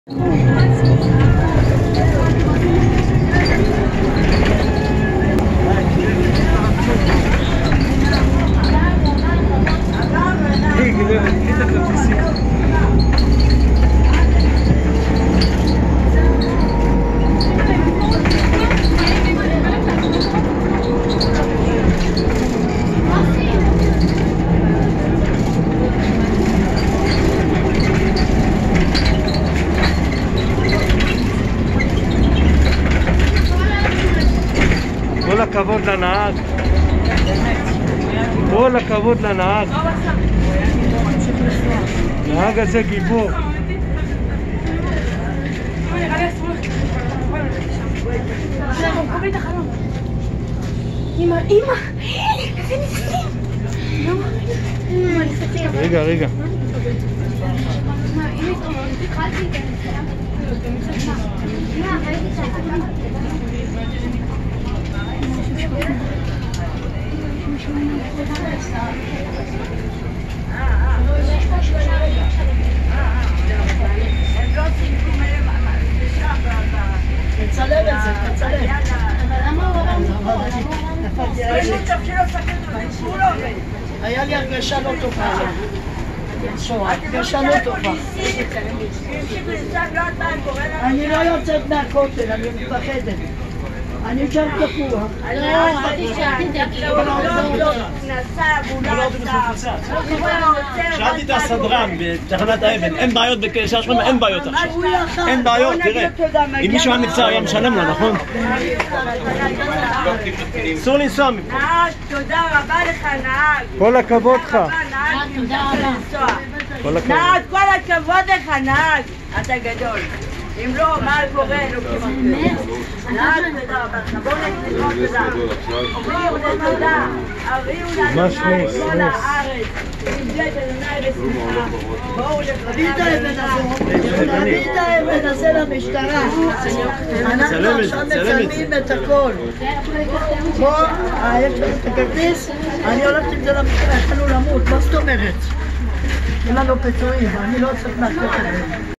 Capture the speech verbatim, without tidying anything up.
כל הכבוד לנהג. כל הכבוד לנהג. נהג הזה גיבור. אמא, אמא, איזה נסים. רגע, רגע. תצלם את זה, תצלם. היה לי הרגשה לא טובה. הרגשה לא טובה. אני לא יוצאת מהכותל, אני מפחדת. אני שם תפוח. לא, אל תשאלתי, שאלתי את הסדרן בתחנת האבן, אין בעיות בקשר שלנו, אין בעיות עכשיו. אין בעיות, תראה. אם מישהו היה נפצע היה משלם לו, נכון? אסור לנסוע מפה. נהג, תודה רבה לך נהג. כל הכבוד לך. תודה רבה. נהג, כל הכבוד לך נהג. אתה גדול. אם לא, מה קורה? נהג, תודה רבה לך. בואו נקרוא תודה. אומרים תודה. הביאו לנו נהג כל הארץ. נמדד אדוני בשמחה. בואו תביא את האבן הזה, תביא את האבן הזה למשטרה. אנחנו עכשיו מצלמים את הכל. פה, יש לנו את הכרטיס, אני הולכת עם זה למשטרה, יכולנו למות, מה זאת אומרת? אין לנו פיצויים, אני לא צריך להקלט את זה.